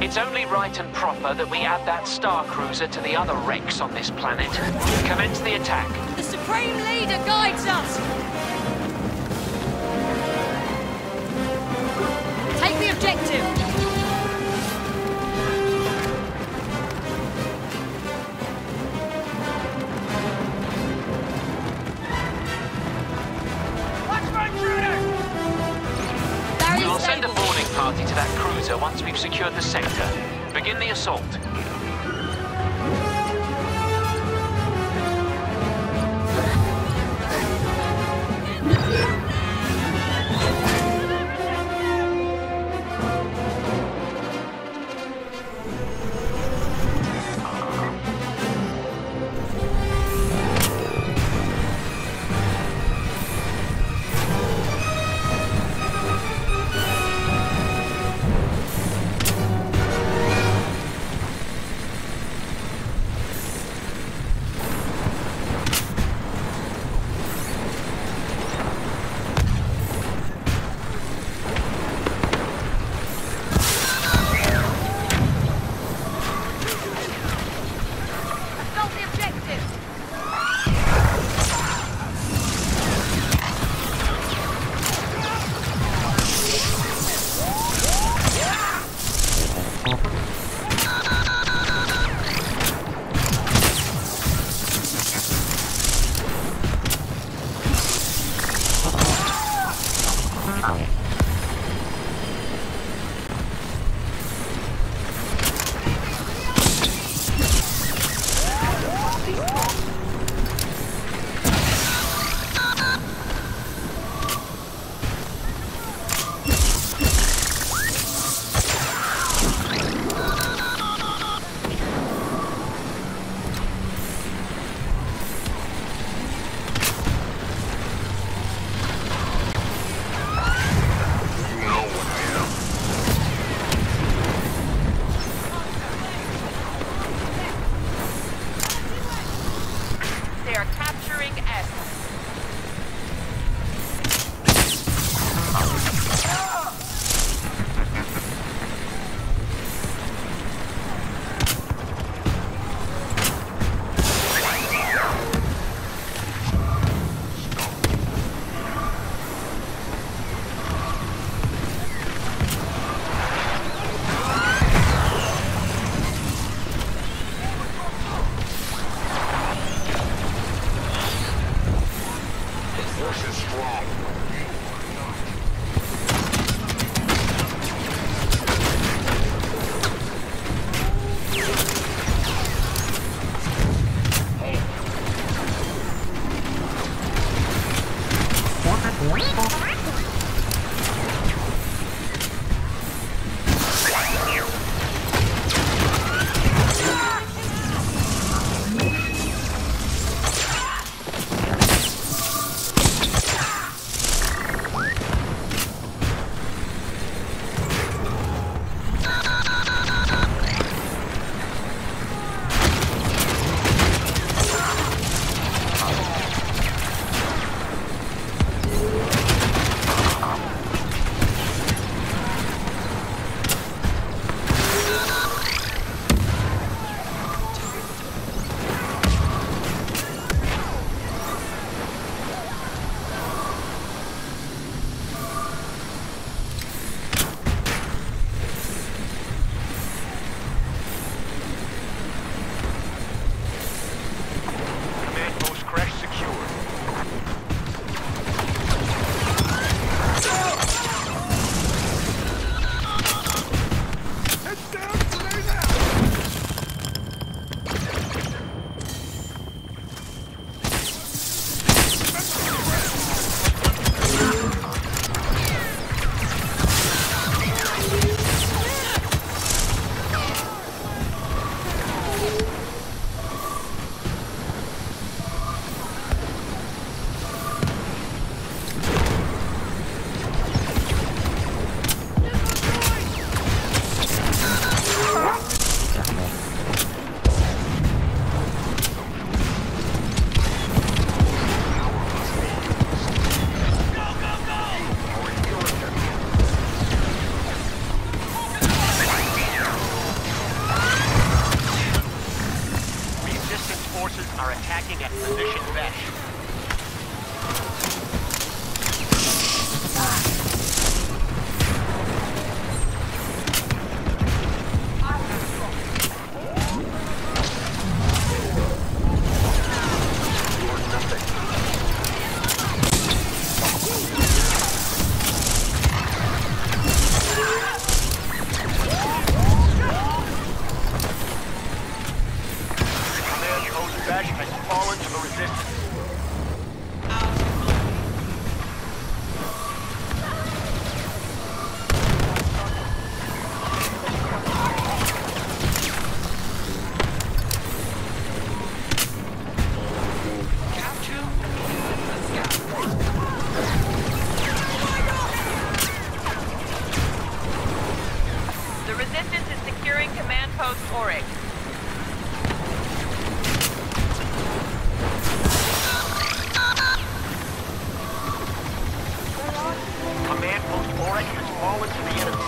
It's only right and proper that we add that Star Cruiser to the other wrecks on this planet. Commence the attack. The Supreme Leader guides us! Take the objective! We'll send a boarding party to that cruiser once we've secured the sector. Begin the assault. The Resistance is securing Command Post Oryx. Command Post Oryx has fallen to the enemy.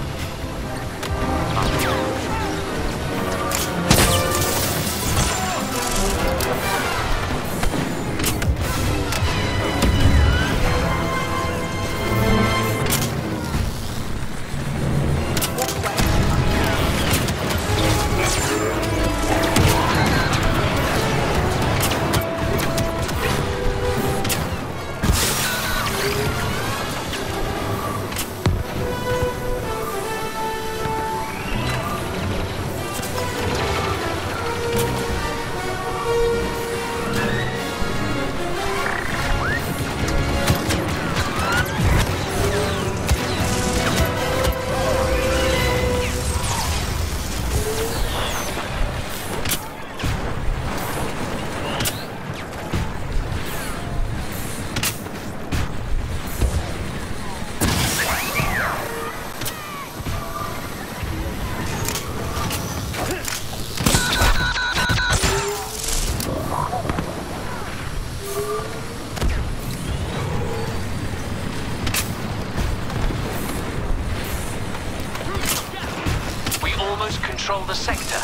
Control the sector.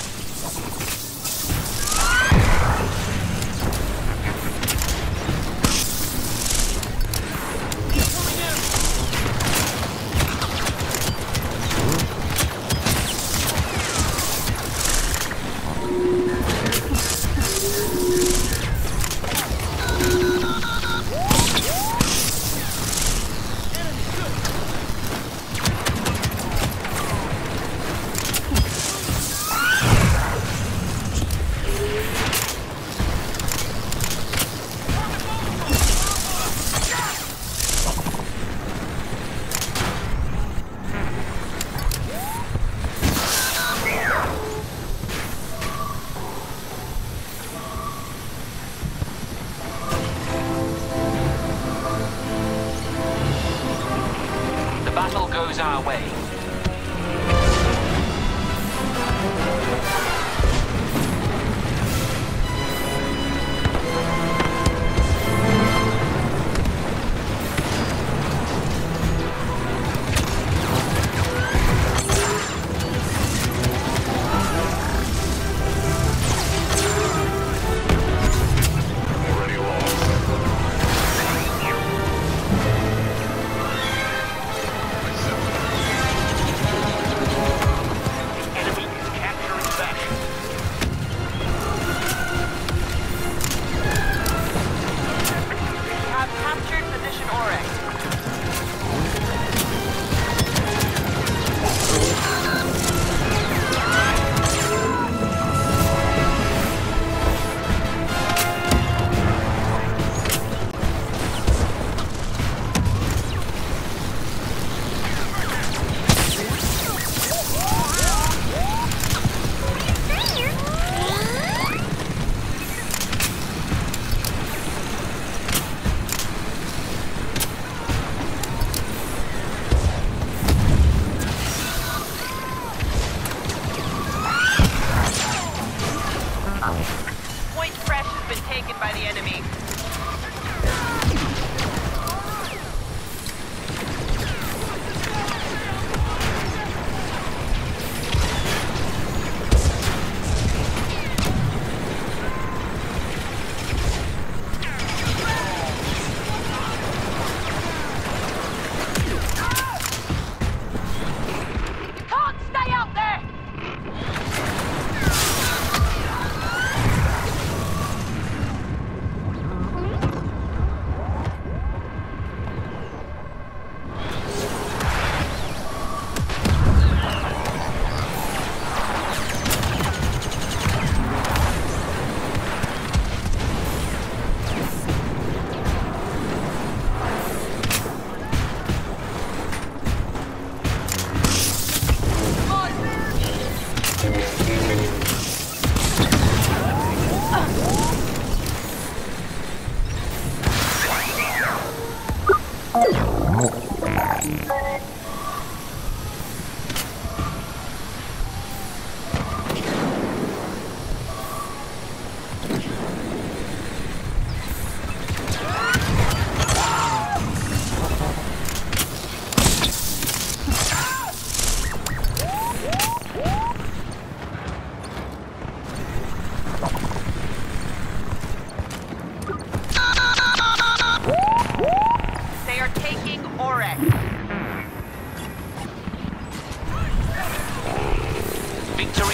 Battle goes our way.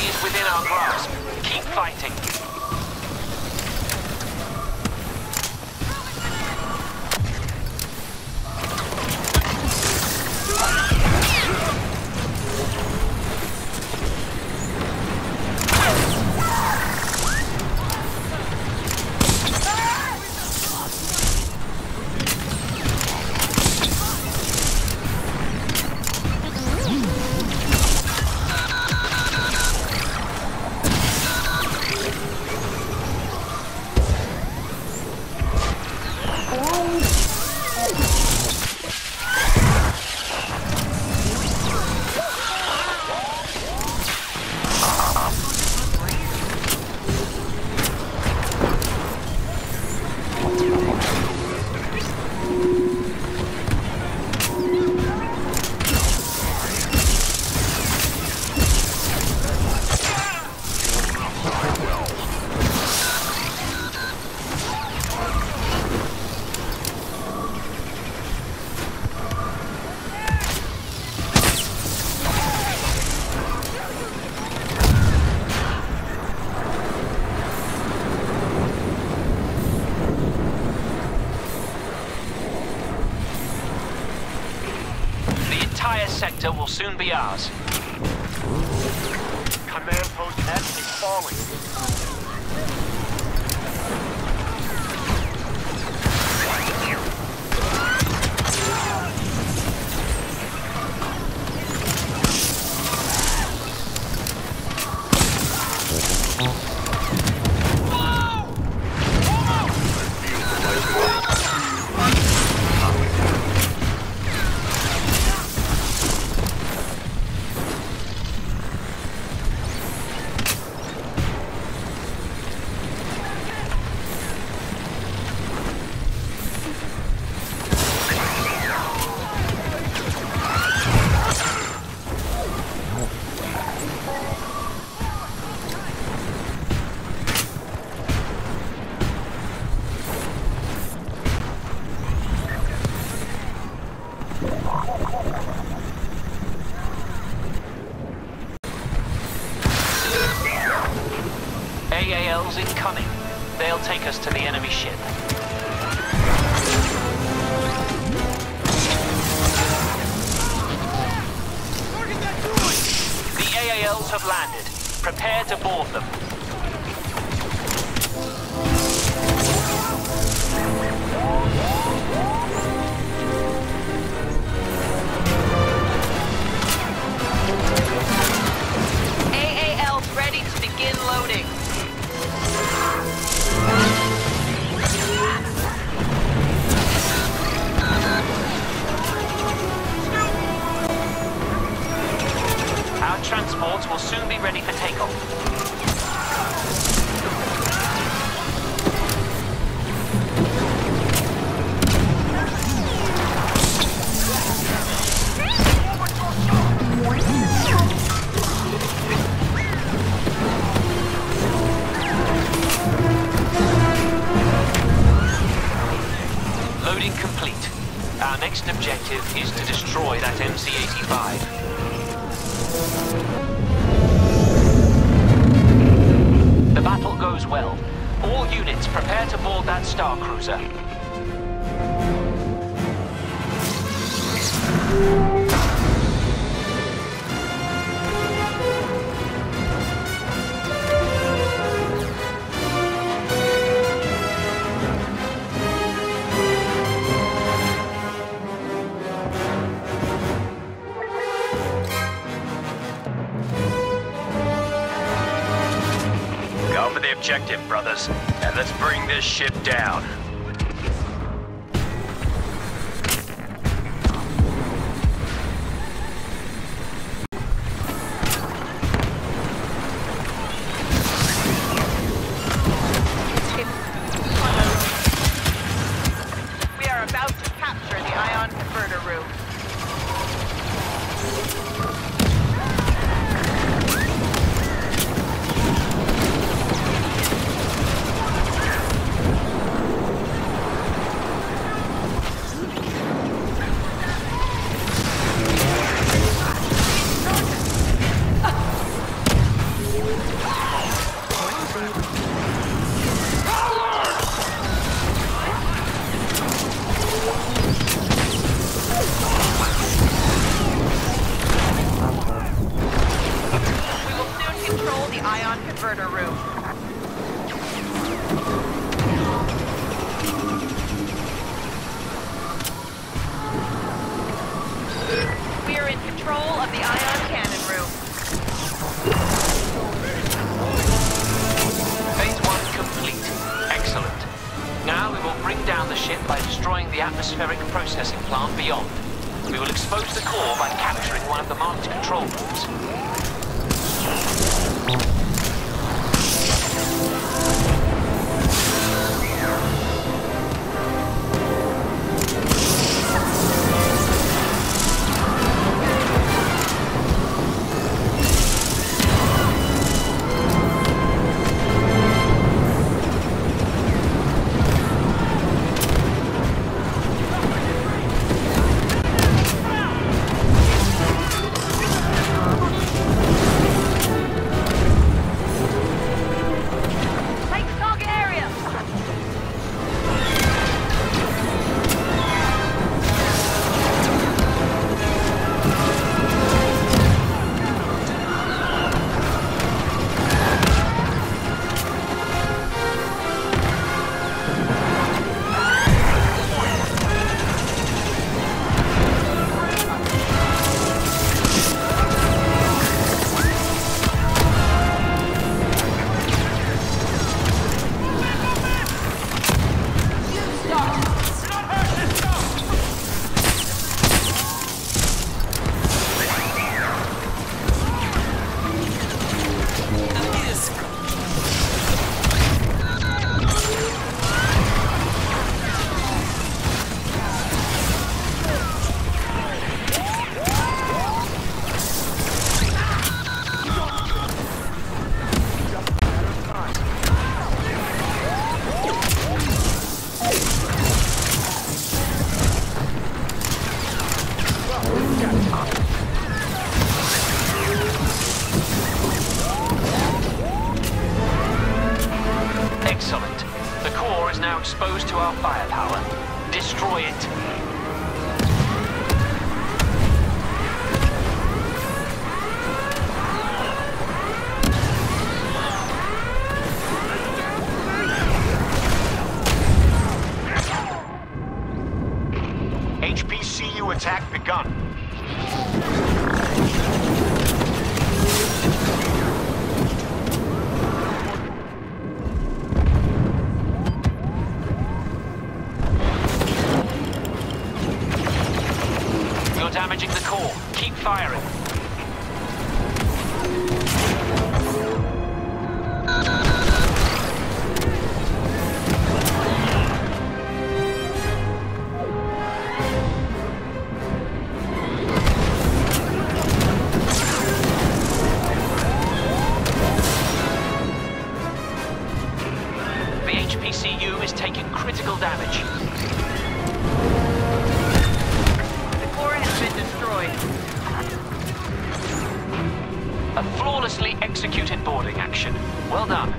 is within our grasp. Keep fighting. Sector will soon be ours. Command post X is falling. AALs incoming. They'll take us to the enemy ship. The AALs have landed. Prepare to board them. AALs ready to begin loading. Our transports will soon be ready for takeoff. Loading complete. Our next objective is to destroy that MC-85. The battle goes well. All units prepare to board that Star Cruiser. Go for the objective, brothers, and let's bring this ship down. We are about to capture the ion converter room. converter room. We are in control of the ion cannon room. Phase 1 complete. Excellent. Now we will bring down the ship by destroying the atmospheric processing plant beyond. We will expose the core by capturing one of the marked control rooms. Excellent. The core is now exposed to our firepower. Destroy it. HPCU attack begun. You're damaging the core. Keep firing. The HPCU is taking critical damage. The core has been destroyed. A flawlessly executed boarding action. Well done.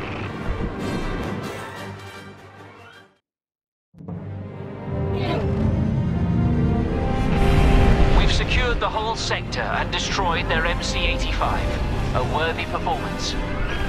We've secured the whole sector and destroyed their MC-85. A worthy performance.